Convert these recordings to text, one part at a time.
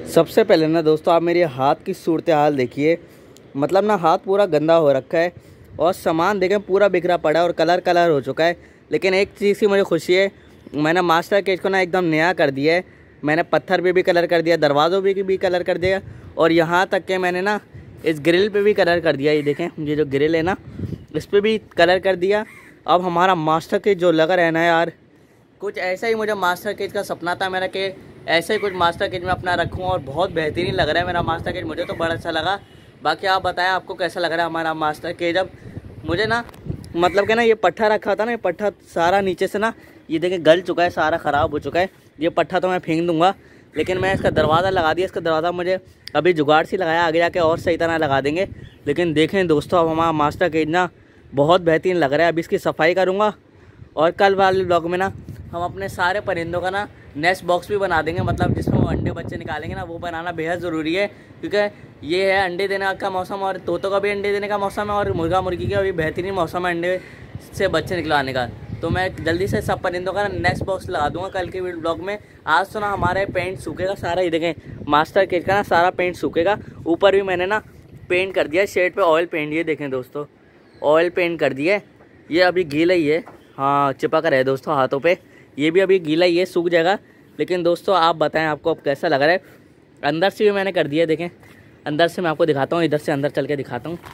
सबसे पहले ना दोस्तों आप मेरे हाथ की सूरत हाल देखिए। मतलब ना हाथ पूरा गंदा हो रखा है और सामान देखें पूरा बिखरा पड़ा है और कलर हो चुका है। लेकिन एक चीज़ की मुझे खुशी है, मैंने मास्टर केज को ना एकदम नया कर दिया है। मैंने पत्थर पे भी कलर कर दिया, दरवाज़ों पे भी कलर कर दिया और यहाँ तक के मैंने ना इस ग्रिल पे भी कलर कर दिया। ये देखें, ये जो ग्रिल है ना इस पर भी कलर कर दिया। अब हमारा मास्टर केज जो लग रहा है ना यार, कुछ ऐसा ही मुझे मास्टर केज का सपना था मेरा कि ऐसे ही कुछ मास्टर केज में अपना रखूँ और बहुत बेहतरीन लग रहा है मेरा मास्टर केज। मुझे तो बड़ा अच्छा लगा। बाकी आप बताएं आपको कैसा लग रहा है हमारा मास्टर केज। अब मुझे ना मतलब कि ना ये पट्ठा रखा था ना, ये पट्ठा सारा नीचे से ना ये देखिए गल चुका है, सारा ख़राब हो चुका है। ये पट्ठा तो मैं फेंक दूंगा, लेकिन मैं इसका दरवाज़ा लगा दिया। इसका दरवाज़ा मुझे अभी जुगाड़ से लगाया, आगे जाके और सही तरह लगा देंगे। लेकिन देखें दोस्तों, अब हमारा मास्टर केज ना बहुत बेहतरीन लग रहा है। अभी इसकी सफाई करूँगा और कल वाले ब्लॉग में ना हम अपने सारे परिंदों का ना नेस्ट बॉक्स भी बना देंगे, मतलब जिसमें वो अंडे बच्चे निकालेंगे ना, वो बनाना बेहद ज़रूरी है। क्योंकि ये है अंडे देने का मौसम और तोतों का भी अंडे देने का मौसम है और मुर्गा मुर्गी का भी बेहतरीन मौसम है अंडे से बच्चे निकलवाने का। तो मैं जल्दी से सब परिंदों का नेस्ट बॉक्स लगा दूंगा कल के ब्लॉग में। आज तो ना हमारे पेंट सूखेगा सारा। ये देखें मास्टर केज का ना सारा पेंट सूखेगा। ऊपर भी मैंने ना पेंट कर दिया शर्ट पे, ऑयल पेंट। ये देखें दोस्तों, ऑयल पेंट कर दिया। ये अभी गीला ही है, हाँ चिपक रहा है दोस्तों हाथों पे। ये भी अभी गीला ही है, सूख जाएगा। लेकिन दोस्तों आप बताएं आपको अब कैसा लग रहा है। अंदर से भी मैंने कर दिया, देखें अंदर से मैं आपको दिखाता हूँ, इधर से अंदर चल के दिखाता हूँ।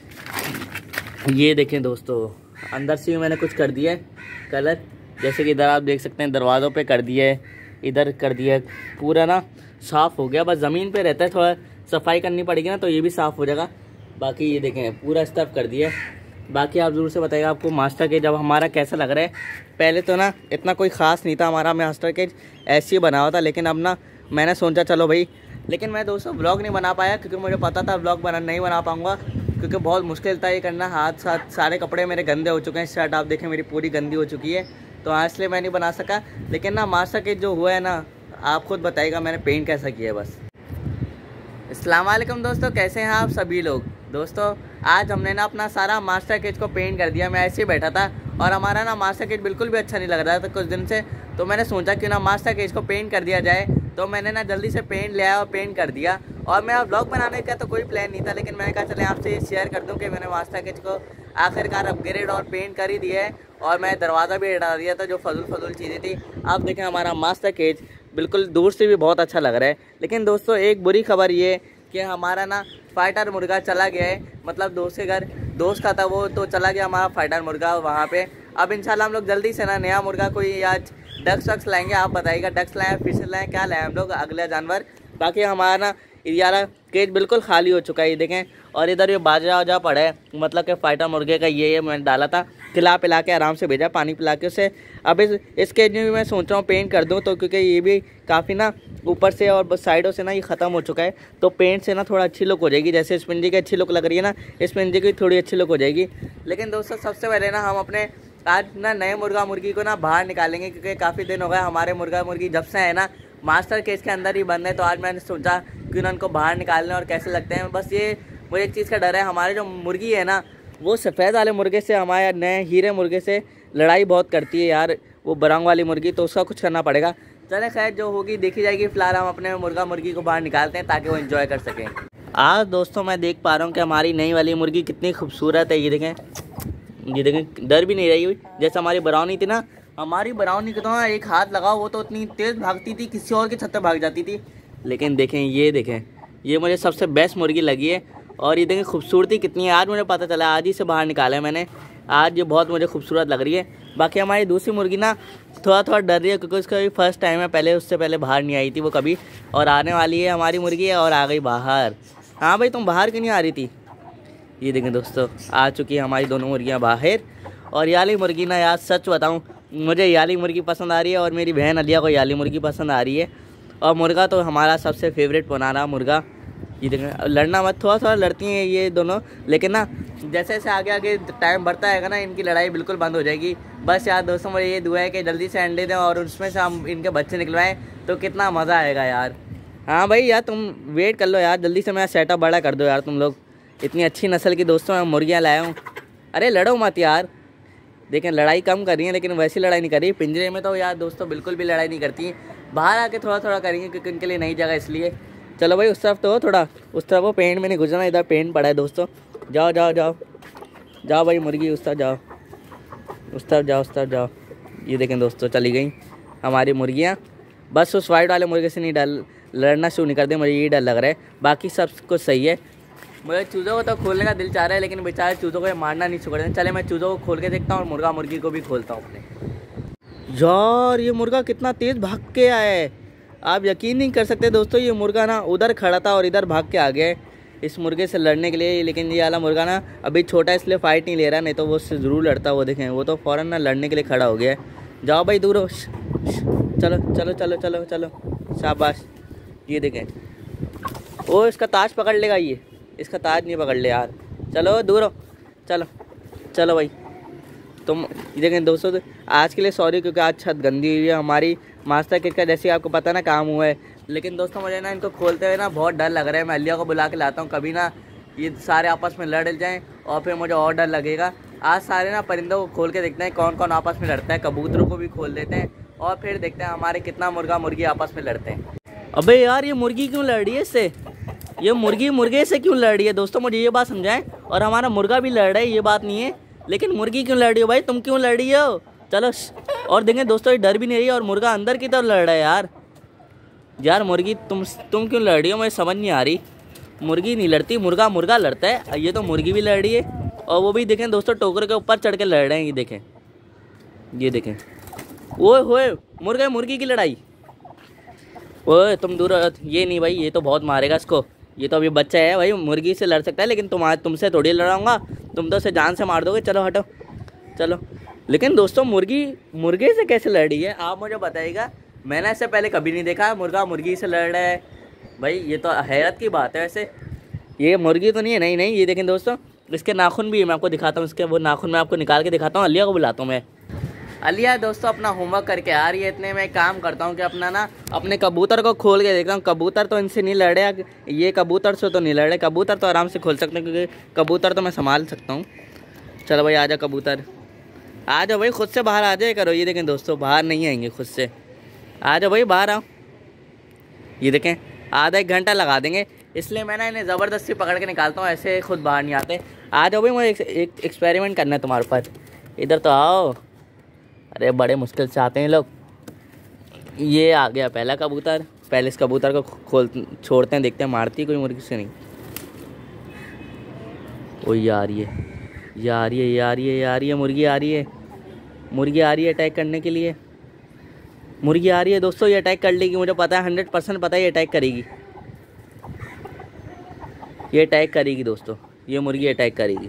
ये देखें दोस्तों, अंदर से भी मैंने कुछ कर दिया है कलर, जैसे कि इधर आप देख सकते हैं दरवाज़ों पे कर दिया है, इधर कर दिया है, पूरा ना साफ़ हो गया। बस ज़मीन पे रहता है, थोड़ा सफाई करनी पड़ेगी ना तो ये भी साफ़ हो जाएगा। बाकी ये देखें पूरा स्टफ कर दिया है। बाकी आप ज़रूर से बताइएगा आपको मास्टर केज जब हमारा कैसा लग रहा है। पहले तो ना इतना कोई ख़ास नहीं था हमारा मास्टर केज, ऐसे ही बना हुआ था। लेकिन अब ना मैंने सोचा चलो भाई, लेकिन मैं दोस्तों ब्लॉग नहीं बना पाया क्योंकि मुझे पता था ब्लॉग नहीं बना पाऊँगा, क्योंकि बहुत मुश्किल था ये करना। हाथ साथ सारे कपड़े मेरे गंदे हो चुके हैं, शर्ट आप देखें मेरी पूरी गंदी हो चुकी है, तो इसलिए मैं नहीं बना सका। लेकिन ना मास्टर केज जो हुआ है ना, आप खुद बताइएगा मैंने पेंट कैसा किया है। बस अस्सलाम वालेकुम दोस्तों, कैसे हैं आप सभी लोग। दोस्तों आज हमने ना अपना सारा मास्टर केज को पेंट कर दिया। मैं ऐसे ही बैठा था और हमारा ना मास्टर केज बिल्कुल भी अच्छा नहीं लग रहा था कुछ दिन से, तो मैंने सोचा क्यों ना मास्टर केज को पेंट कर दिया जाए। तो मैंने ना जल्दी से पेंट ले आया और पेंट कर दिया। और मेरा व्लॉग बनाने का तो कोई प्लान नहीं था, लेकिन मैंने कहा चले आपसे शेयर कर दूं कि मैंने मास्टर केज को आखिरकार अपग्रेड और पेंट कर ही दिया है। और मैं दरवाज़ा भी हटा दिया था जो फजूल चीज़ें थी। आप देखें हमारा मास्टर केज बिल्कुल दूर से भी बहुत अच्छा लग रहा है। लेकिन दोस्तों एक बुरी खबर ये कि हमारा ना फाइटर मुर्गा चला गया है, मतलब दोस्त के घर दोस्त का था वो, तो चला गया हमारा फाइटर मुर्गा वहाँ पे। अब इंशाल्लाह हम लोग जल्दी से ना नया मुर्गा कोई आज डक्स वक्स लाएंगे। आप बताइएगा डक्स लाएँ फिश लाएँ क्या लाएँ हम लोग अगला जानवर। बाकी हमारा ना ये केज बिल्कुल खाली हो चुका है, ये देखें। और इधर ये बाजरा वाजरा पड़ा है, मतलब कि फाइटर मुर्गे का ये मैंने डाला था, खिला पिला के आराम से भेजा, पानी पिला के उसे। अब इस केज में भी मैं सोच रहा हूँ पेंट कर दूँ, तो क्योंकि ये भी काफ़ी ना ऊपर से और साइडों से ना ये ख़त्म हो चुका है, तो पेंट से ना थोड़ा अच्छी लुक हो जाएगी। जैसे स्पंजी की अच्छी लुक लग रही है ना, स्पंजी की थोड़ी अच्छी लुक हो जाएगी। लेकिन दोस्तों सबसे पहले ना हम अपने आज ना नए मुर्गा मुर्गी को ना बाहर निकालेंगे, क्योंकि काफ़ी दिन हो गए हमारे मुर्गा मुर्गी जब से है ना मास्टर केज के अंदर ही बंद है। तो आज मैंने सोचा कि उनको बाहर निकालने और कैसे लगते हैं। बस ये मुझे एक चीज़ का डर है, हमारे जो मुर्गी है ना वो सफ़ेद वाले मुर्गे से, हमारे नए हीरे मुर्गे से लड़ाई बहुत करती है यार, वो बरंग वाली मुर्गी, तो उसका कुछ करना पड़ेगा। चले खैर जो होगी देखी जाएगी। फिलहाल हम अपने मुर्गा मुर्गी को बाहर निकालते हैं ताकि वो एंजॉय कर सकें। आज दोस्तों मैं देख पा रहा हूँ कि हमारी नई वाली मुर्गी कितनी खूबसूरत है। ये देखें डर भी नहीं रही हुई। जैसे हमारी ब्राउनी थी ना, हमारी ब्राउनी को तो एक हाथ लगाओ वो तो इतनी तेज़ भागती थी, किसी और की छत पर भाग जाती थी। लेकिन देखें ये मुझे सबसे बेस्ट मुर्गी लगी है। और ये देखें खूबसूरती कितनी है, आज मुझे पता चला, आज ही से बाहर निकाला है मैंने। आज ये बहुत मुझे खूबसूरत लग रही है। बाकी हमारी दूसरी मुर्गी ना थोड़ा डर रही है, क्योंकि उसका भी फर्स्ट टाइम है, पहले उससे पहले बाहर नहीं आई थी वो कभी, और आने वाली है हमारी मुर्गी है और आ गई बाहर। हाँ भाई तुम बाहर क्यों नहीं आ रही थी। ये देखें दोस्तों आ चुकी है हमारी दोनों मुर्गियाँ बाहर। और ये वाली मुर्गी ना यार सच बताऊँ, मुझे ये वाली मुर्गी पसंद आ रही है और मेरी बहन अलिया को ये वाली मुर्गी पसंद आ रही है। और मुर्गा तो हमारा सबसे फेवरेट पुराना मुर्गा। ये देखें लड़ना मत, थोड़ा लड़ती हैं ये दोनों, लेकिन ना जैसे जैसे आगे टाइम बढ़ता है ना इनकी लड़ाई बिल्कुल बंद हो जाएगी। बस यार दोस्तों मुझे ये दुआ है कि जल्दी से अंडे दें और उसमें से हम इनके बच्चे निकलवाएं, तो कितना मज़ा आएगा यार। हाँ भाई यार तुम वेट कर लो यार, जल्दी से मेरा सेटअप बड़ा कर दो यार तुम लोग। इतनी अच्छी नस्ल की दोस्तों मैं मुर्गियाँ लाया हूँ। अरे लड़ो मत यार, देखें लड़ाई कम कर रही है लेकिन वैसी लड़ाई नहीं कर रही। पिंजरे में तो यार दोस्तों बिल्कुल भी लड़ाई नहीं करती, बाहर आके थोड़ा करेंगे क्योंकि उनके लिए नई जगह इसलिए। चलो भाई उस तरफ तो हो थोड़ा, उस तरफ वो पेंट में नहीं घुसना, इधर पेंट पड़ा है दोस्तों। जाओ जाओ जाओ जाओ भाई मुर्गी, उस तरफ जाओ, उस तरफ जाओ, उस तरफ जाओ। ये देखें दोस्तों चली गई हमारी मुर्गियाँ। बस उस वाइट वाले मुर्गे से नहीं लड़ना शुरू नहीं कर दे, मुझे ये डर लग रहा है, बाकी सब कुछ सही है। मुझे चूज़ों को तो खोलने का दिल चाह रहा है, लेकिन बेचारे चूज़ों को मारना नहीं छोड़ दें। चले मैं चूज़ों को खोल के देखता हूँ और मुर्गा मुर्गी को भी खोलता हूँ अपने। यार ये मुर्गा कितना तेज़ भाग के आया है, आप यकीन नहीं कर सकते दोस्तों। ये मुर्गा ना उधर खड़ा था और इधर भाग के आ गया है इस मुर्गे से लड़ने के लिए। लेकिन ये वाला मुर्गा ना अभी छोटा है इसलिए फ़ाइट नहीं ले रहा, नहीं तो वो उससे ज़रूर लड़ता। वो देखें वो तो फ़ौरन ना लड़ने के लिए खड़ा हो गया है। जाओ भाई दूर हो, चलो चलो चलो चलो चलो, शाबाश। ये देखें वो इसका ताज पकड़ लेगा, ये इसका ताज नहीं पकड़ ले यार। चलो दूर हो, चलो चलो भाई तुम। ये देखें दोस्तों तो आज के लिए सॉरी, क्योंकि आज छत गंदी हुई है हमारी। मास्टर किट का जैसे आपको पता ना काम हुआ है, लेकिन दोस्तों मुझे ना इनको खोलते हुए ना बहुत डर लग रहा है। मैं अलिया को बुला के लाता हूँ, कभी ना ये सारे आपस में लड़ जाएँ और फिर मुझे और डर लगेगा। आज सारे ना परिंदों को खोल के देखते हैं कौन कौन आपस में लड़ता है। कबूतरों को भी खोल देते हैं और फिर देखते हैं हमारे कितना मुर्गा मुर्गी आपस में लड़ते हैं। अबे यार ये मुर्गी क्यों लड़ रही है इससे, ये मुर्गी मुर्गे से क्यों लड़ रही है दोस्तों, मुझे ये बात समझाएं। और हमारा मुर्गा भी लड़ रहा है, ये बात नहीं है, लेकिन मुर्गी क्यों लड़ रही हो भाई, तुम क्यों लड़ रही हो। चलो और देखें दोस्तों ये डर भी नहीं रही है और मुर्गा अंदर की तरफ लड़ रहा है। यार मुर्गी तुम क्यों लड़ रही हो, मुझे समझ नहीं आ रही। मुर्गी नहीं लड़ती, मुर्गा मुर्गा लड़ता है। ये तो मुर्गी भी लड़ रही है और वो भी देखें दोस्तों टोकरे के ऊपर चढ़ के लड़ रहे हैं। ये देखें ओए होए मुर्गा मुर्गी की लड़ाई। ओए तुम दूर, ये नहीं भाई, ये तो बहुत मारेगा इसको, ये तो अभी बच्चा है भाई, मुर्गी से लड़ सकता है, लेकिन तुमसे थोड़ी लड़ाऊंगा, तुम तो उसे जान से मार दोगे। चलो हटो चलो। लेकिन दोस्तों मुर्गी मुर्गे से कैसे लड़ रही है आप मुझे बताइएगा, मैंने ऐसे पहले कभी नहीं देखा मुर्गा मुर्गी से लड़ रहा है भाई, ये तो हैरत की बात है। वैसे ये मुर्गी तो नहीं है, नहीं नहीं। ये देखें दोस्तों इसके नाखून भी है, मैं आपको दिखाता हूँ, इसके वो नाखून मैं आपको निकाल के दिखाता हूँ। अलिया को बुलाता हूँ मैं। अलिया दोस्तों अपना होमवर्क करके आ रही है, इतने में काम करता हूँ कि अपने कबूतर को खोल के देखता हूँ। कबूतर तो इनसे नहीं लड़े, ये कबूतर से तो नहीं लड़े, कबूतर तो आराम से खोल सकते हैं क्योंकि कबूतर तो मैं संभाल सकता हूँ। चलो भाई आ जाओ कबूतर, आ जाओ भाई, खुद से बाहर आ जाए करो। ये देखें दोस्तों बाहर नहीं आएंगे खुद से, आ जाओ भाई बाहर आओ। ये देखें आधा एक घंटा लगा देंगे, इसलिए मैं ना इन्हें ज़बरदस्ती पकड़ के निकालता हूँ, ऐसे खुद बाहर नहीं आते। आ जाओ भाई मुझे एक एक्सपेरिमेंट करना है तुम्हारे ऊपर, इधर तो आओ। अरे बड़े मुश्किल से आते हैं लोग। ये आ गया पहला कबूतर, पहले इस कबूतर को छोड़ते हैं, देखते हैं मारती कोई मुर्गी से नहीं। ओ ये आ रही है, ये आ रही है, ये आ रही है, ये आ रही है, मुर्गी आ रही है, मुर्गी आ रही है अटैक करने के लिए। मुर्गी आ रही है दोस्तों, ये अटैक कर लेगी, मुझे पता है 100% पता है ये अटैक करेगी, ये अटैक करेगी दोस्तों, ये मुर्गी अटैक करेगी।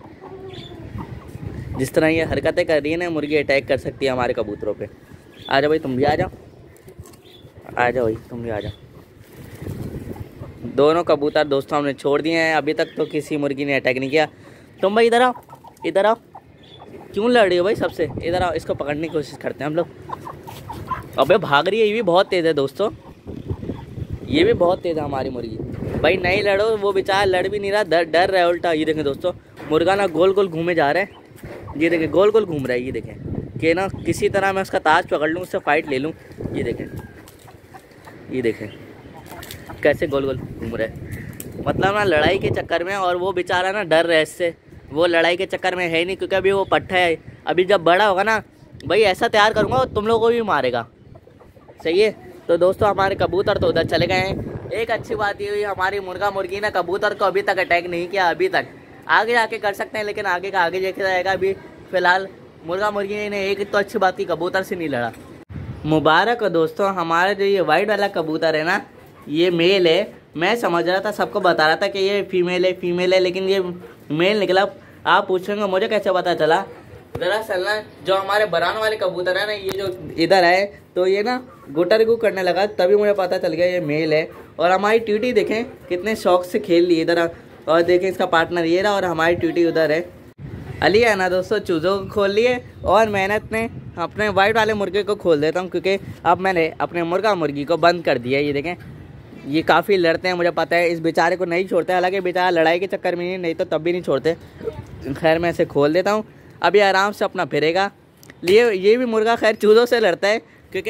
जिस तरह ये हरकतें कर रही है ना, मुर्गी अटैक कर सकती है हमारे कबूतरों पे। आ जाओ भाई तुम भी आ जाओ, आ जाओ भाई तुम भी आ जाओ। दोनों कबूतर दोस्तों हमने छोड़ दिए हैं, अभी तक तो किसी मुर्गी ने अटैक नहीं किया। तुम भाई इधर आओ, इधर आओ, क्यों लड़ रही हो भाई सबसे, इधर आओ, इसको पकड़ने की कोशिश करते हैं हम लोग। अबे भाग रही है, ये भी बहुत तेज़ है दोस्तों, ये भी बहुत तेज़ है हमारी मुर्गी। भाई नहीं लड़ो, वो बेचारा लड़ भी नहीं रहा, डर रहा है उल्टा। ये देखें दोस्तों मुर्गा ना गोल गोल घूमे जा रहा है, ये देखें गोल गोल घूम रहा है। ये देखें कि ना किसी तरह मैं उसका ताज पकड़ लूँ, उससे फाइट ले लूँ। ये देखें, ये देखें कैसे गोल गोल घूम रहा है, मतलब ना लड़ाई के चक्कर में। और वो बेचारा ना डर रहा है इससे, वो लड़ाई के चक्कर में है नहीं, क्योंकि अभी वो पट्टा है। अभी जब बड़ा होगा ना भाई ऐसा तैयार करूँगा और तुम लोगों को भी मारेगा, सही है। तो दोस्तों हमारे कबूतर तो उधर चले गए हैं। एक अच्छी बात ये हुई हमारी मुर्गा मुर्गी ना कबूतर को अभी तक अटैक नहीं किया, अभी तक। आगे जाके कर सकते हैं, लेकिन आगे का आगे देखा जाएगा। अभी फ़िलहाल मुर्गा मुर्गी ने एक तो अच्छी बात की कबूतर से नहीं लड़ा। मुबारक हो दोस्तों, हमारा जो ये वाइट वाला कबूतर है ना, ये मेल है। मैं समझ रहा था, सबको बता रहा था कि ये फीमेल है, लेकिन ये मेल निकला। आप पूछेंगे मुझे कैसे पता चला, दरअसल ना जो हमारे बरान वाले कबूतर है ना, ये जो इधर आए तो ये ना गुटरगू करने लगा, तभी मुझे पता चल गया ये मेल है। और हमारी ट्यूटी देखें कितने शौक से खेल ली इधर, और देखें इसका पार्टनर ये रहा और हमारी ट्यूटी उधर है। अली है ना दोस्तों चूज़ों को खोल लिए और मेहनत ने अपने वाइट वाले मुर्गे को खोल देता हूँ, क्योंकि अब मैंने अपने मुर्गा मुर्गी को बंद कर दिया। ये देखें ये काफ़ी लड़ते हैं, मुझे पता है। इस बेचारे को नहीं छोड़ते, हालांकि बेचारा लड़ाई के चक्कर में नहीं तो तब भी नहीं छोड़ते। खैर मैं इसे खोल देता हूँ, अभी आराम से अपना फिरेगा। ये भी मुर्गा खैर चूज़ों से लड़ता है, क्योंकि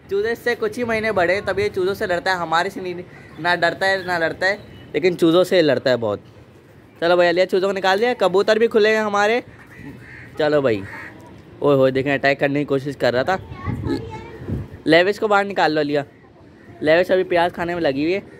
चूजे से कुछ ही महीने बड़े तब ये चूज़ों से लड़ता है, हमारे से नहीं ना डरता है ना लड़ता है, लेकिन चूज़ों से लड़ता है बहुत। चलो भैया लिया, चूज़ों को निकाल दिया, कबूतर भी खुले हैं हमारे। चलो भाई, ओए होए देखें अटैक करने की कोशिश कर रहा था। लेविश को बाहर निकाल लो लिया, लेविश अभी प्याज खाने में लगी हुई है।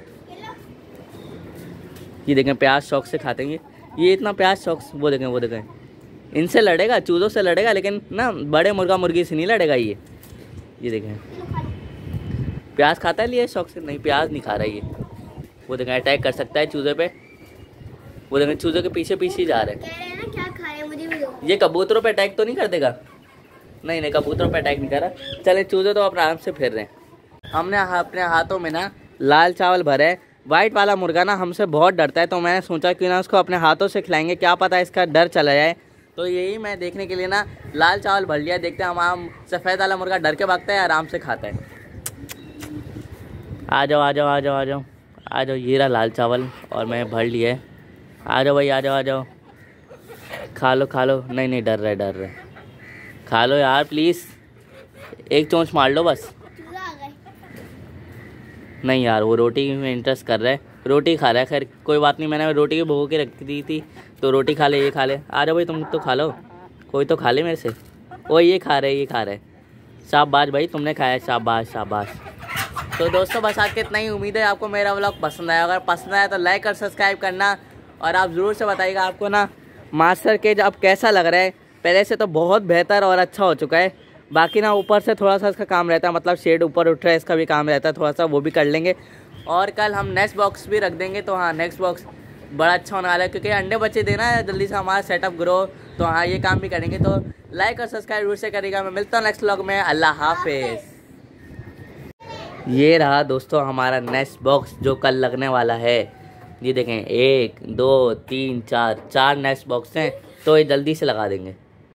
ये देखें प्याज शौक से खाते हैं ये इतना प्याज शौक, वो देखें इनसे लड़ेगा, चूज़ों से लड़ेगा, लेकिन ना बड़े मुर्गा मुर्गी से नहीं लड़ेगा ये देखें प्याज खाता है लिए शौक से, नहीं प्याज नहीं खा रहा ये। वो देखें अटैक कर सकता है चूज़े पे, वो देखें चूज़े के पीछे पीछे जा रहे हैं। क्या खा रहे हैं मुझे भी दो। ये कबूतरों पे अटैक तो नहीं कर देगा? नहीं कबूतरों पे अटैक नहीं कर रहा। चले चूज़े तो अपने आराम से फिर रहे हैं। हमने अपने हाथों में ना लाल चावल भरे हैं। वाइट वाला मुर्गा ना हमसे बहुत डरता है, तो मैंने सोचा क्यों ना उसको अपने हाथों से खिलाएंगे, क्या पता इसका डर चला जाए। तो यही मैं देखने के लिए ना लाल चावल भर लिया। देखते हैं हमारा सफ़ेद वाला मुर्गा डर के भागता है, आराम से खाता है। आ जाओ आ जाओ आ जाओ आ जाओ आ जाओ, ये रहा लाल चावल और मैं भर लिया है। आ जाओ भाई आ जाओ, खा लो। नहीं डर रहा है, खा लो यार प्लीज़, एक चोंच मार लो बस। नहीं यार वो रोटी में इंटरेस्ट कर रहा है, रोटी खा रहा है। खैर कोई बात नहीं, मैंने रोटी भिगो के रख दी थी, तो रोटी खा ले, ये खा ले। आ जाओ भाई तुम तो खा लो, कोई तो खा ले मेरे से। ओ ये खा रहे शाबाश भाई, तुमने खाया, शाबाश। तो दोस्तों बस आज के इतना ही। उम्मीद है आपको मेरा व्लॉग पसंद आया। अगर पसंद आया तो लाइक और सब्सक्राइब करना, और आप ज़रूर से बताइएगा आपको ना मास्टर केज अब कैसा लग रहा है। पहले से तो बहुत बेहतर और अच्छा हो चुका है। बाकी ना ऊपर से थोड़ा सा इसका काम रहता है, मतलब शेड ऊपर उठ रहा है, इसका भी काम रहता है थोड़ा सा, वो भी कर लेंगे। और कल हम नेक्स्ट बॉक्स भी रख देंगे, तो हाँ नेक्स्ट बॉक्स बड़ा अच्छा होने वाला है, क्योंकि अंडे बच्चे देना है जल्दी से हमारा सेटअप ग्रो। तो हाँ ये काम भी करेंगे, तो लाइक और सब्सक्राइब जरूर से करेगा। मैं मिलता हूँ नेक्स्ट व्लॉग में। अल्लाह हाफिज़। ये रहा दोस्तों हमारा नेक्स्ट बॉक्स जो कल लगने वाला है। ये देखें 1 2 3 4 नेक्स्ट बॉक्स हैं, तो ये जल्दी से लगा देंगे।